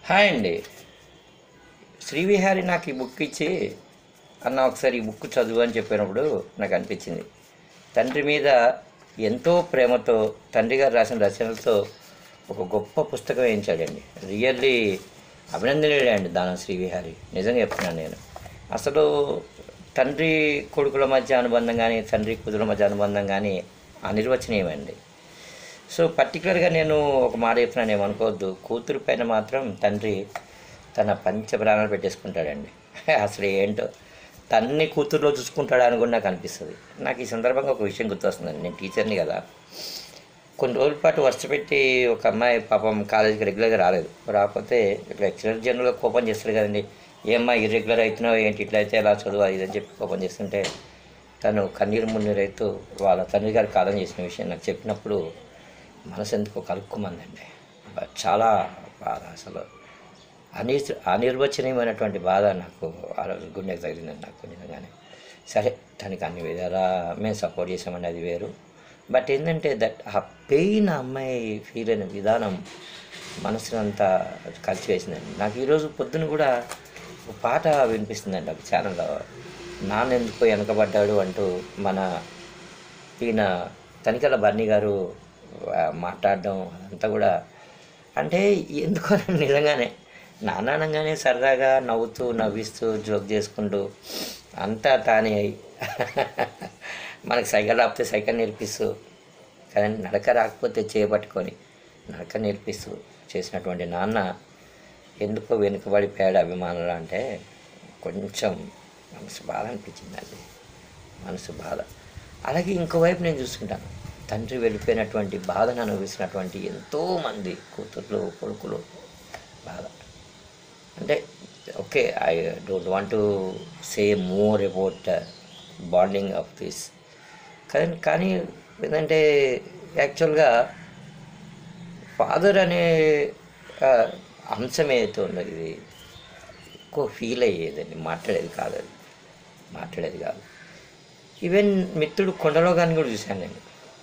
Hi అండి. శ్రీవిహారి నాకు ఈ బుక్ ఇచ్చి, అన్న ఒకసారి ఈ బుక్ చదువు అని చెప్పినప్పుడు నాకు అనిపించింది, తండ్రి మీద ఎంతో ప్రేమతో తండ్రి గారు రాసిన రచనలతో ఒక గొప్ప పుస్తకం వేయించాడండి. రియల్లీ అభినందనీయుడే అండి దానం శ్రీవిహారి. నిజంగా చెప్తున్నాను నేను. అసలు తండ్రి కొడుకుల మధ్య అనుబంధం కానీ, తండ్రి కూతుల మధ్య అనుబంధం కానీ అనిర్వచనీయమండి. సో పర్టికులర్గా నేను ఒక మాట చెప్తున్నాను, ఏమనుకోవద్దు. కూతురు పైన మాత్రం తండ్రి తన పంచ ప్రాణాలు పెట్టేసుకుంటాడండి. అసలు ఏంటో తన్ని కూతురులో చూసుకుంటాడు అని కూడా నాకు అనిపిస్తుంది. నాకు ఈ సందర్భంగా ఒక విషయం గుర్తొస్తుందండి. నేను టీచర్ని కదా, కొన్ని రోజుల పాటు వర్ష పెట్టి ఒక అమ్మాయి పాపం కాలేజీకి రెగ్యులర్గా రాలేదు. రాకపోతే లెక్చరర్ జనరల్గా కోపం చేస్తాడు కదండి, ఏమ్మా ఇర్రెగ్యులర్ అవుతున్నావు ఏంటి, ఇట్లా అయితే ఎలా చదువు అది అని చెప్పి కోపం చేస్తుంటే తను కన్నీరు మున్నీరైతూ వాళ్ళ తండ్రి గారికి కాలం చేసిన విషయం నాకు చెప్పినప్పుడు మనసు ఎందుకో కలుక్కుమందండి. చాలా బాధ, అసలు అనిర్వచనీయమైనటువంటి బాధ నాకు ఆ రోజు గుండెకి తగిలిందండి నాకు నిజంగానే. సరే తనకి అన్ని విధాలా మేము సపోర్ట్ చేసామండి, అది వేరు. బట్ ఏంటంటే దట్ ఆ పెయిన్ ఆ అమ్మాయి ఫీల్ అయిన విధానం మనసునంతా కలిసివేసిందండి. నాకు ఈరోజు పొద్దున కూడా ఒక పాట వినిపిస్తుందండి ఒక ఛానల్లో, నాన్న ఎందుకో వెనకబడ్డాడు అంటూ మన ఈయన తనికెళ్ళ బర్నీ గారు మాట్లాడడం అదంతా కూడా. అంటే ఎందుకో నిజంగానే నాన్న అనగానే సరదాగా నవ్వుతూ నవ్విస్తూ జోక్ చేసుకుంటూ అంతా తానే అయి మనకు సైకిల్ రాకపోతే సైకిల్ నేర్పిస్తూ, కానీ నడక రాకపోతే చేయబట్టుకొని నడక నేర్పిస్తూ చేసినటువంటి నాన్న ఎందుకో వెనుకబడిపోయాడు అభిమానులు అంటే కొంచెం మనసు బాధ అనిపించిందండి, మనసు బాధ. అలాగే ఇంకోవైపు నేను చూసుకుంటాను, తండ్రి వెళ్ళిపోయినటువంటి బాధను అనుభవిస్తున్నటువంటి ఎంతోమంది కూతుర్లు కొడుకులు బాధ. అంటే okay, I don't want to say more about bonding of this. కానీ ఏంటంటే యాక్చువల్గా ఫాదర్ అనే అంశం ఏదైతే ఉందో ఇది ఎక్కువ ఫీల్ అయ్యేదండి, మాట్లాడేది కాదు. ఈవెన్ మిత్రుడు కొండలో కానీ కూడా చూశాను నేను.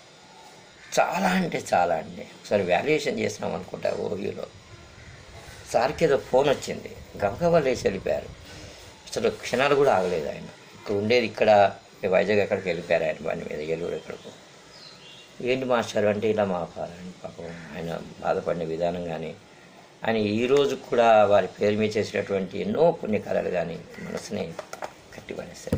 చాలా అంటే చాలా అండి. ఒకసారి వాల్యుయేషన్ చేసినాం అనుకుంటా ఓయూలో, సార్కి ఏదో ఫోన్ వచ్చింది, గబగబా లేచి వెళ్ళిపోయారు. అసలు క్షణాలు కూడా ఆగలేదు. ఆయన ఇక్కడ ఉండేది ఇక్కడ వైజాగ్ ఎక్కడికి వెళ్ళిపోయారు ఆయన బండి మీద, ఏలూరు ఎక్కడికో. ఏంటి మాస్టర్ అంటే ఇలా మా పాలని పాపం ఆయన బాధపడిన విధానం కానీ, ఆయన ఈరోజు కూడా వారి పేరు మీద చేసినటువంటి ఎన్నో పుణ్యకార్యాలు కానీ మనసుని కట్టిపడేస్తారు.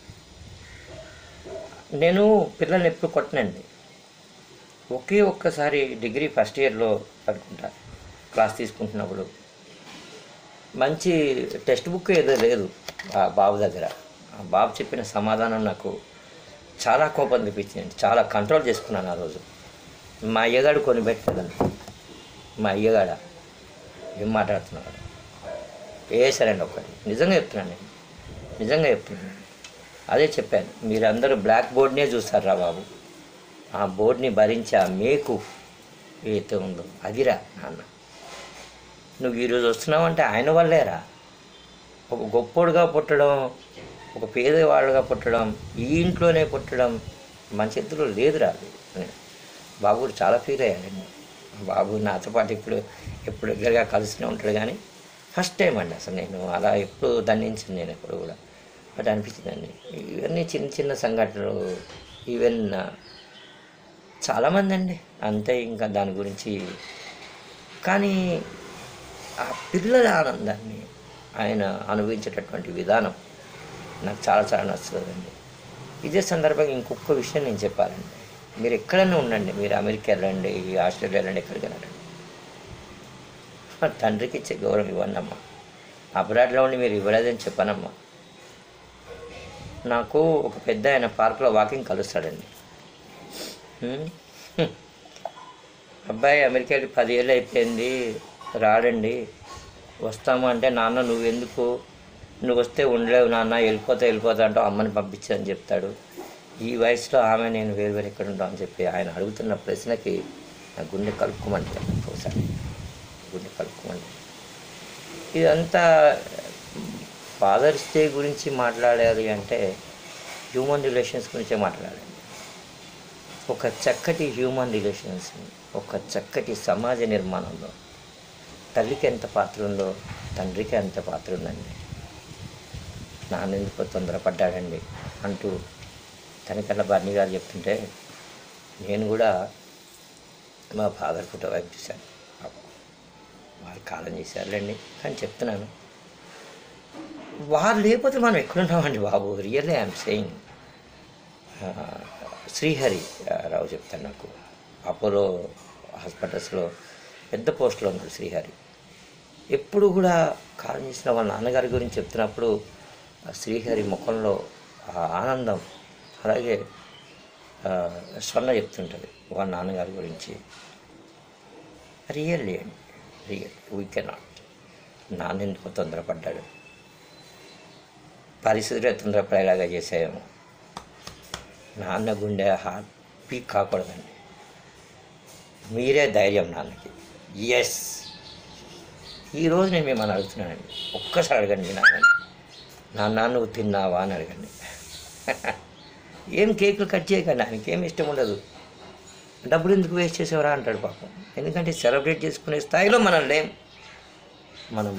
నేను పిల్లల్ని ఎప్పుడు కొట్టనండి. ఒకే ఒక్కసారి డిగ్రీ ఫస్ట్ ఇయర్లో అనుకుంటా క్లాస్ తీసుకుంటున్నప్పుడు మంచి టెక్స్ట్ బుక్ ఏదో లేదు ఆ బాబు దగ్గర. ఆ బాబు చెప్పిన సమాధానం నాకు చాలా కోపం తెప్పించింది. చాలా కంట్రోల్ చేసుకున్నాను ఆ రోజు. మా అయ్యగాడు కొని పెట్టలేదండి. మా అయ్యగాడ ఏం మాట్లాడుతున్నాడు వేసారండి ఒక్కటి. నిజంగా చెప్తున్నాను. అదే చెప్పాను, మీరందరూ బ్లాక్ బోర్డ్నే చూస్తారా బాబు, ఆ బోర్డుని భరించి ఆ మేకు ఏదైతే ఉందో అదిరా నాన్న. నువ్వు ఈరోజు వస్తున్నావంటే ఆయన వల్లేరా. ఒక గొప్పోడుగా పుట్టడం, ఒక పేదవాళ్ళుగా పుట్టడం, ఈ ఇంట్లోనే పుట్టడం మన చేతిలో లేదురా అని బాబు కూడా చాలా ఫీల్ అయ్యాడండి. బాబు నాతో పాటు ఎప్పుడు దగ్గరగా కలుస్తూనే ఉంటాడు, కానీ ఫస్ట్ టైం అండి అసలు నేను అలా ఎప్పుడు దండించింది నేను ఎప్పుడు కూడా. బట్ అనిపించిందండి ఇవన్నీ చిన్న చిన్న సంఘటనలు. ఈవెన్ చాలామంది అండి అంతే, ఇంకా దాని గురించి. కానీ ఆ పిల్లల ఆనందాన్ని ఆయన అనుభవించేటటువంటి విధానం నాకు చాలా చాలా నచ్చుతుందండి. ఇదే సందర్భంగా ఇంకొక విషయం నేను చెప్పాలండి. మీరు ఎక్కడైనా ఉండండి, మీరు అమెరికా వెళ్ళండి, ఆస్ట్రేలియా వెళ్ళండి, ఎక్కడికి వెళ్ళండి, తండ్రికి ఇచ్చే గౌరవం ఇవ్వండి అమ్మా. అబ్రాడ్లో ఉండి మీరు ఇవ్వలేదని చెప్పనమ్మా. నాకు ఒక పెద్ద ఆయన పార్క్లో వాకింగ్ కలుస్తాడండి. అబ్బాయి అమెరికా వెళ్ళి 10 ఏళ్ళు అయిపోయింది, రాడండి, వస్తాము అంటే, నాన్న నువ్వు వస్తే ఉండలేవు నాన్న, వెళ్ళిపోతా అంటావు, అమ్మని పంపించని చెప్తాడు. ఈ వయసులో ఆమె నేను వేరు ఎక్కడ ఉంటాం అని చెప్పి ఆయన అడుగుతున్న ప్రశ్నకి నా గుండె కలుపుకోమంటే ఒకసారి ఇదంతా ఫాదర్స్ డే గురించి మాట్లాడాలి అంటే హ్యూమన్ రిలేషన్స్ గురించే మాట్లాడాలి. ఒక చక్కటి హ్యూమన్ రిలేషన్స్, ఒక చక్కటి సమాజ నిర్మాణంలో తల్లికి ఎంత పాత్ర ఉందో తండ్రికి అంత పాత్ర ఉందండి. నాన్న ఎందుకో తొందరపడ్డాడండి అంటూ తనకన్నా బర్నీ గారు చెప్తుంటే నేను కూడా మా ఫాదర్ ఫోటో వైపు చూశాను. వాళ్ళు కాలం చేశారులేండి కానీ చెప్తున్నాను, వారు లేకపోతే మనం ఎక్కడున్నామండి బాబు. Really I'm saying. Srihari Rao చెప్తాను, నాకు అపోలో హాస్పిటల్స్లో పెద్ద పోస్ట్లో ఉన్నాడు శ్రీహరి. ఎప్పుడు కూడా కాలం చేసిన వాళ్ళ నాన్నగారి గురించి చెప్తున్నప్పుడు శ్రీహరి ముఖంలో ఆనందం, అలాగే స్వర్ణ చెప్తుంటుంది వాళ్ళ నాన్నగారి గురించి. రియల్లీ అండి, రియల్ వీ కెనాట్. నాన్న ఎందుకో తొందరపడ్డాడు, పరిస్థితులే తొందరపడేలాగా చేసాయేమో. నాన్న గుండె హార్ట్ పీక్ కాకూడదండి. మీరే ధైర్యం నాన్నకి. ఎస్, ఈరోజు నేను మిమ్మల్ని అడుగుతున్నానండి, ఒక్కసారి అడగండి మీ నాన్న నువ్వు తిన్నావా అని అడగండి. ఏం కేకులు కట్ చేయకండి, ఆయనకి ఏమి ఇష్టం ఉండదు. డబ్బులు ఎందుకు వేస్ట్ చేసేవరా అంటాడు పాపం. ఎందుకంటే సెలబ్రేట్ చేసుకునే స్థాయిలో మనం లేం. మనం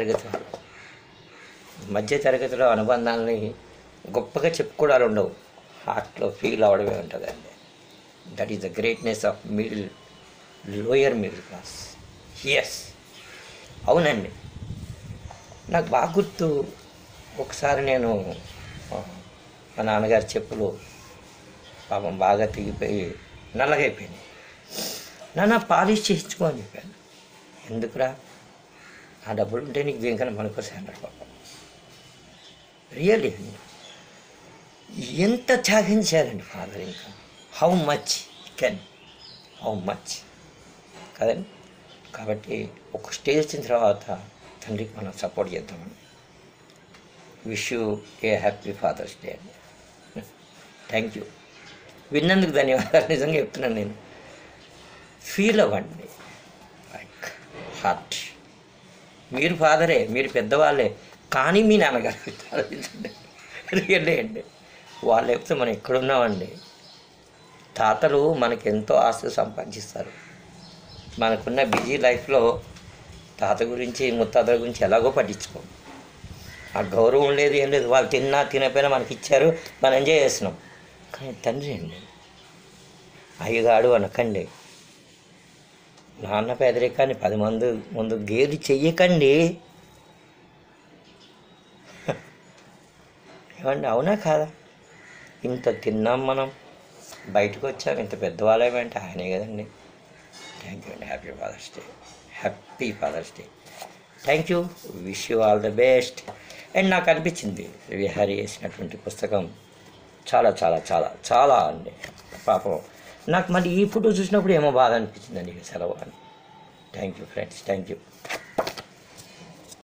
మధ్యతరగతిలో అనుబంధాలని గొప్పగా చెప్పుకోవడాలు ఉండవు, హార్ట్లో ఫీల్ అవ్వడమే ఉంటుందండి. That is the greatness of lower middle class. Yes, అవునండి. నాకు బాగా గుర్తు, ఒకసారి నేను మా నాన్నగారి చెప్పులు పాపం బాగా తెగిపోయి నల్లగైపోయింది. నాన్న పాలిష్ చేయించుకో అని చెప్పాను. ఎందుకురా, ఆ డబ్బులు ఉంటే నీకు దేనికన్నా పనికొస్తాయి అన్నాడు పాపం. రియల్లీ అండి, ఎంత త్యాగం చేయాలండి ఫాదర్. ఇంకా హౌ మచ్ కదండి. కాబట్టి ఒక స్టేజ్ వచ్చిన తర్వాత తండ్రికి మనం సపోర్ట్ చేద్దామండి. Wish you a happy father's day అండి. Thank you. విన్నందుకు ధన్యవాదాలు. నిజంగా చెప్తున్నాను, నేను ఫీల్ అవ్వండి లైక్ హార్ట్. మీరు ఫాదరే, మీరు పెద్దవాళ్ళే, కానీ మీ నాన్నగారు రియల్లే అండి. వాళ్ళు లేకపోతే మనం ఎక్కడున్నామండి. తాతలు మనకి ఎంతో ఆస్తి సంపాదిస్తారు. మనకున్న బిజీ లైఫ్లో తాత గురించి ముత్తాతల గురించి ఎలాగో పట్టించుకోం. ఆ గౌరవం లేదు, ఏం లేదు. వాళ్ళు తిన్నా తినపోయినా మనకి ఇచ్చారు, మనం ఎంజాయ్ చేస్తున్నాం. కానీ తండ్రి అండి, అయ్యగాడు అనకండి. నాన్న పేదరికాన్ని 10 మంది ముందు గేలి చెయ్యకండి. ఏమండి, అవునా కాదా? ఇంత తిన్నాం మనం, బయటకు వచ్చాం, ఇంత పెద్దవాళ్ళేమంటే ఆయనే కదండి. థ్యాంక్ యూ అండి. Happy father's day. Thank you. Wish you all the best. And నాకు అనిపించింది విహారీ వేసినటువంటి పుస్తకం చాలా చాలా చాలా చాలా అండి. పాపం నాకు మళ్ళీ ఈ ఫోటో చూసినప్పుడు ఏమో బాధ అనిపించిందండి, ఇక సెలవు అని. Thank you friends, thank you.